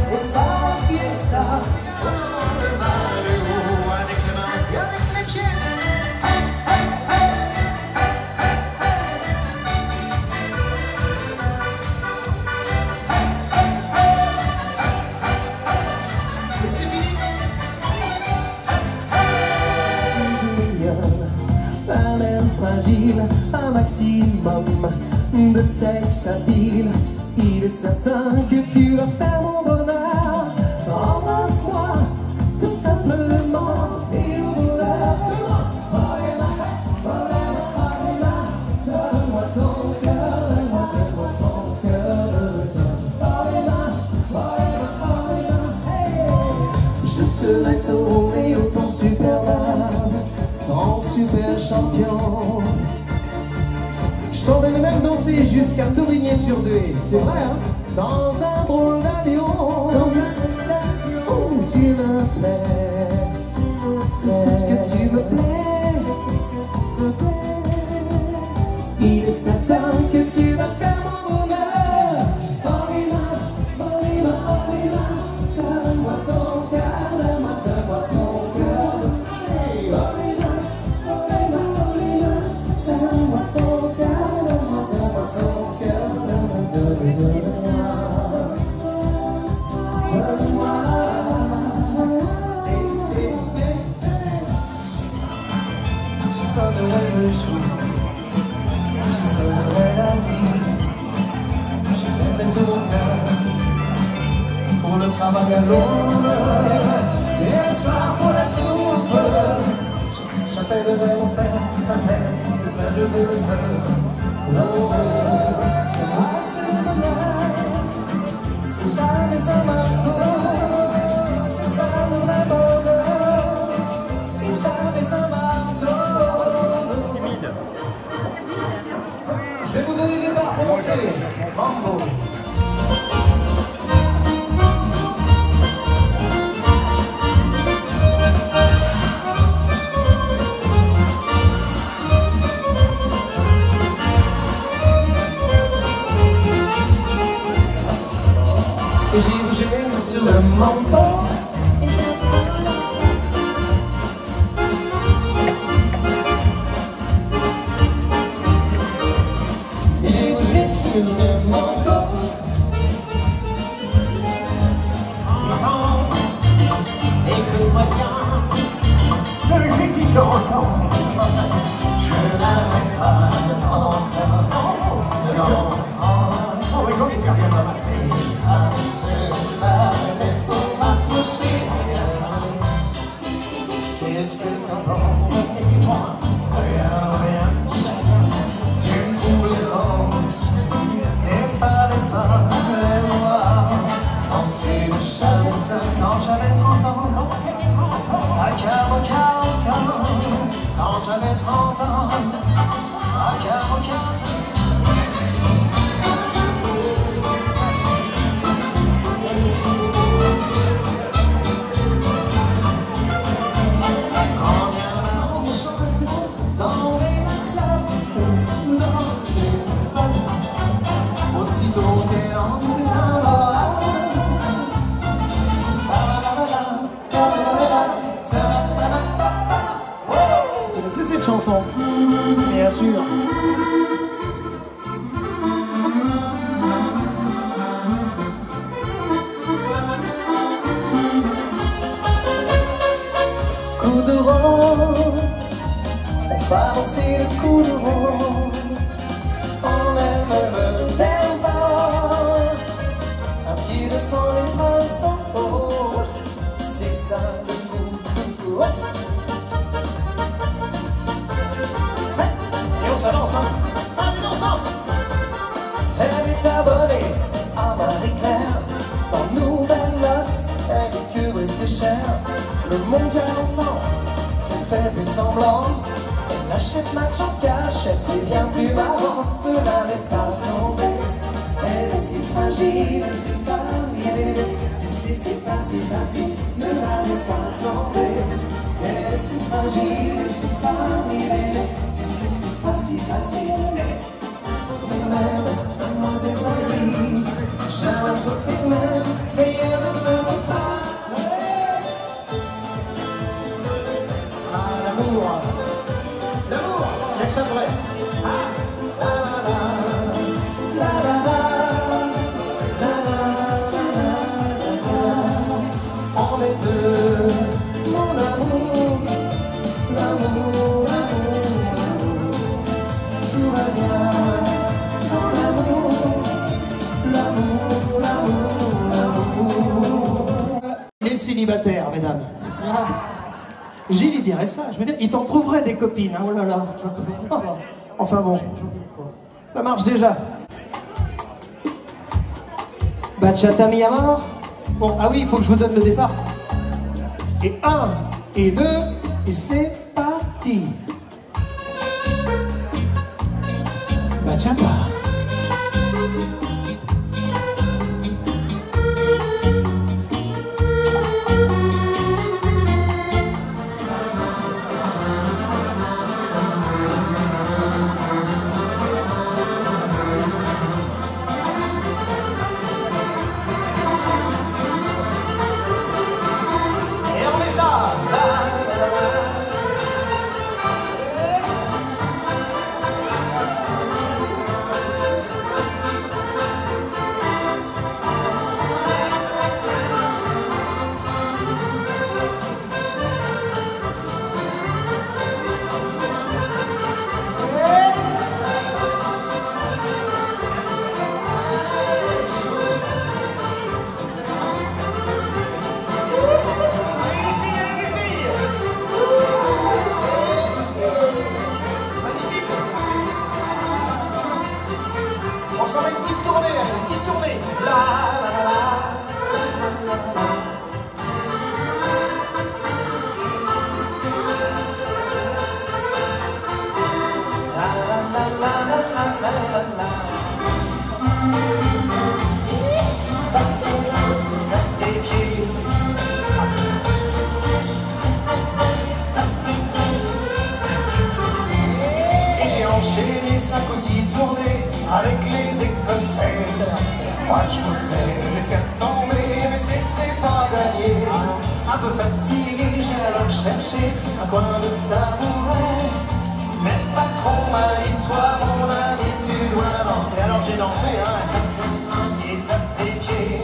esta fiesta. Avec les mains et avec les pieds. Hey, hey, hey, hey, hey, hey. Hey, hey, hey, hey, hey, hey. Et c'est fini. Un air fragile, un maximum de sexe habile. Il est certain que tu vas faire mon bonheur. Embrasse-moi, tout simplement. Et ouvre-la. Donne-moi ton cœur, donne-moi ton cœur. Je serai ton Roméo, ton Superman, ton super champion. Je t'emmène même danser jusqu'à Taurigné sur deux. C'est vrai, hein? Dans un drôle d'avion. Oh, tu me plais. C'est ce que tu me plais. Il est certain que tu vas faire mon bonheur. Orima, Orima, Orima. Donne-moi ton cœur, donne-moi ton cœur. Orima, Orima, Orima. Donne-moi ton cœur, donne-moi ton cœur. Donne-moi. Je sonnerai le jour, je sonnerai la nuit. Je mettrai tout mon cœur pour le travail à l'aube. Et le soir pour la soupe, j'appellerai mon père, ma mère, mes frères et mes soeurs. C'est le bonheur, c'est jamais un marteau. C'est ça le vrai bonheur, c'est jamais un marteau. Je vais vous donner des barres pour danser. Mambo. J'ai bougé sur le mambo. J'ai bougé sur le mambo. Écoute-moi bien, le jeu qui j'entends. Je n'arrête pas de s'entendre. Qu'est-ce que t'en penses? Rien, rien. Tu trouves les roses, les phares, les noirs. Ensuite, le Charleston quand j'avais 30 ans. À 40 ans, quand j'avais 30 ans. À 40 ans. Vous connaissez cette chanson? Bien sûr. Coup de rose, on va danser le coup de rose. On aime le tempo. Un pied devant les bras sans haut. C'est ça le coup de coup. Et on se lance, hein? Allez, on se lance. Elle est abonnée à Marie-Claire. Dans Nouvelle-Nox, elle est que était chère. Le monde a longtemps qu'elle fait des semblants. Elle achète match en cachette, c'est bien plus marrant. Ne la laisse pas tomber. Elle est si fragile, tu familier. Tu sais, c'est pas si facile. Ne la laisse pas tomber. Elle est si fragile, tu familier. Tu sais, c'est pas si facile. Mais même, mademoiselle Marie, j'ai un truc même, mais il y a accent vrai. On est deux, mon amour, l'amour, l'amour, tout va bien, mon amour, l'amour, l'amour, l'amour. Les célibataires, mesdames. Gilles, il dirait ça. Je veux dire, il t'en trouverait des copines. Hein. Oh là là. Enfin bon, ça marche déjà. Bachata mi amor. Bon, ah oui, il faut que je vous donne le départ. Et 1, et 2, et c'est parti. Bachata. Enchaîné 5 ou 6 tournées avec les Écossais. Moi je voulais les faire tomber, mais c'était pas gagné. Un peu fatigué, j'ai alors cherché un coin de tabouret. Mais pas trop mal, et toi mon ami, tu dois danser. Alors j'ai dansé, hein, et tape tes pieds.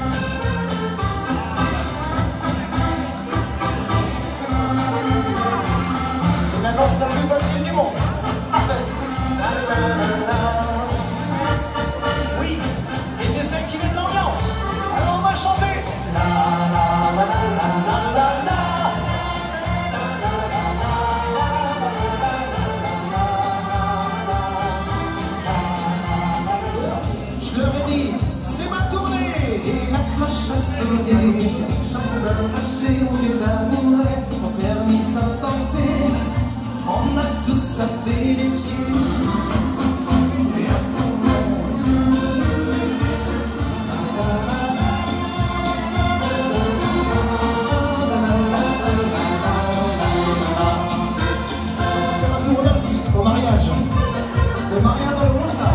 C'est la danse la plus facile du monde. Oui, et c'est celle qui met de l'ambiance. Alors on va chanter. La la la la la la la. Je leur ai dit, c'est ma tournée et ma cloche a sonné. Chacun a marché, on est amoureux, on s'est remis à danser. On a tous tapé les pieds. Au mariage, le mariage dans le Rosa.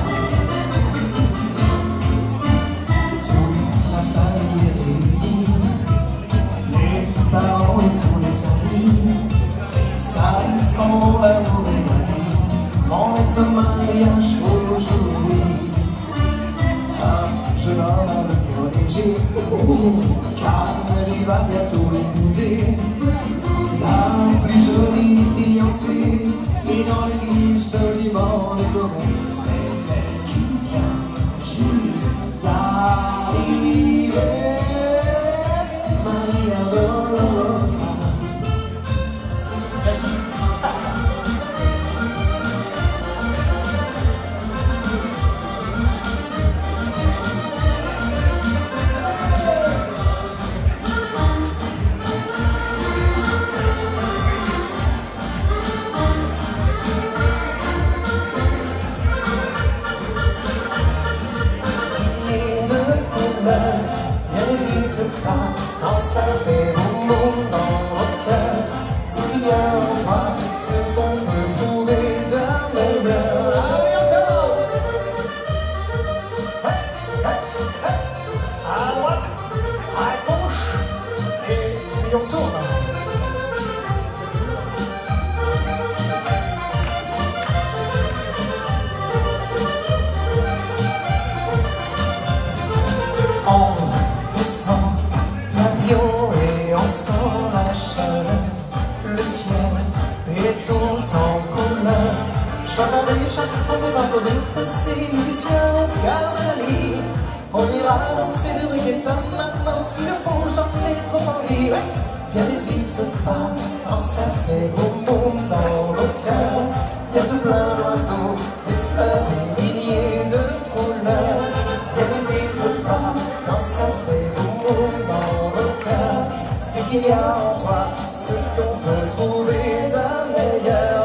Toute la famille est réunie, les parents et tous les amis. Ça sent l'amour et la vie. On est au mariage aujourd'hui. Un jeune homme a le cœur léger, car il va bientôt l'épouser. La plus jolie fiancée. Et dans l'église joliment décorée, c'est elle qui vient juste d'arriver. Maria Dolorosa. Merci. N'hésite pas, quand ça fait un monde dans le cœur. S'il y a en toi ce qu'on peut trouver de meilleur. Allez encore. Hey, hey, hey. À droite, à gauche, et on tourne. tout en couleur. Chanter, chanter, parcourir, passer, musicien, garde-la-vie. On ira danser le reggaeton maintenant, si le fond j'en ai trop envie. Ouais. Viens, n'hésite pas, quand ça fait boum boum dans nos cœurs. Y'a tout plein d'oiseaux, des fleurs, des milliers de couleurs. Viens, n'hésite pas, quand ça fait boum boum dans nos cœurs. C'est qu'il y a en toi ce qu'on peut trouver de meilleur.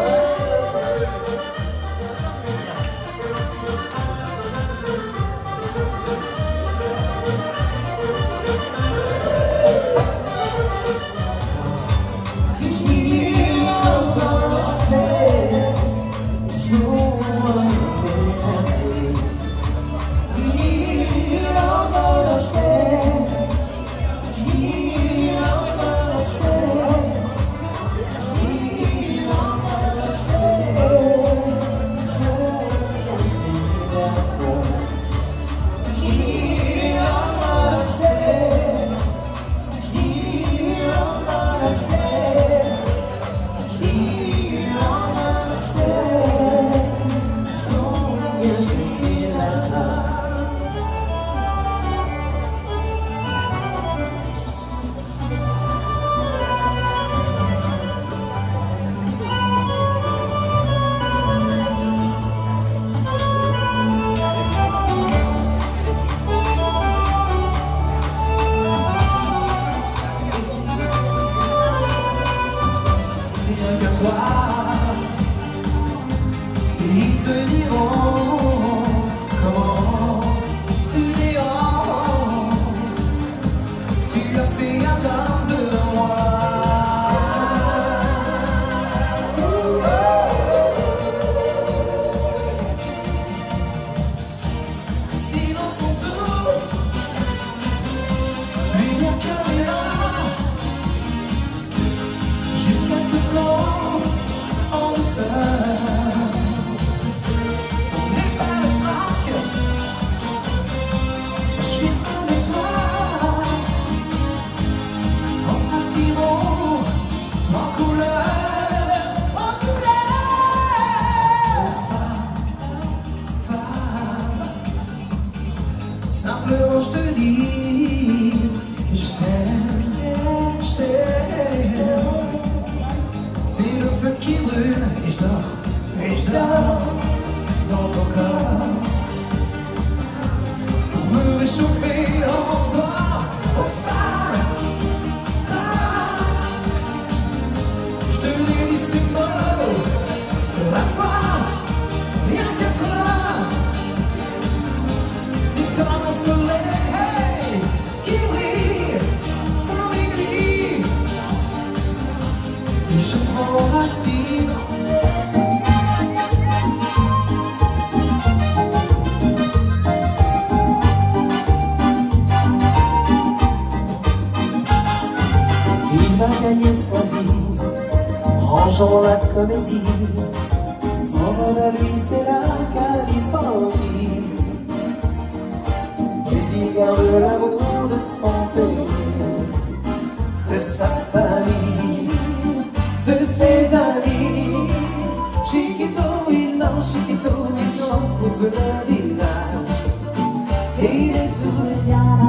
Ils te diront comment tu diront. Tu as fait un homme de moi. Si dans son tour, lui n'y a qu'un rien, jusqu'à que l'on en douceur. Simplement je te dis que je t'aime, je t'aime. T'es le feu qui brûle et je dors dans ton corps. Pour me réchauffer en toi, oh femme, femme. Je te dis ces mots, à toi, rien qu'à toi. Comme un soleil qui brille, t'envie, et je m'enracine. Il a gagné sa vie en jouant la comédie. Son rôle à lui c'est la Californie. Mais il garde l'amour de son pays, de sa famille, de ses amis. Chiquito, il chante pour tout le village. Et il est tout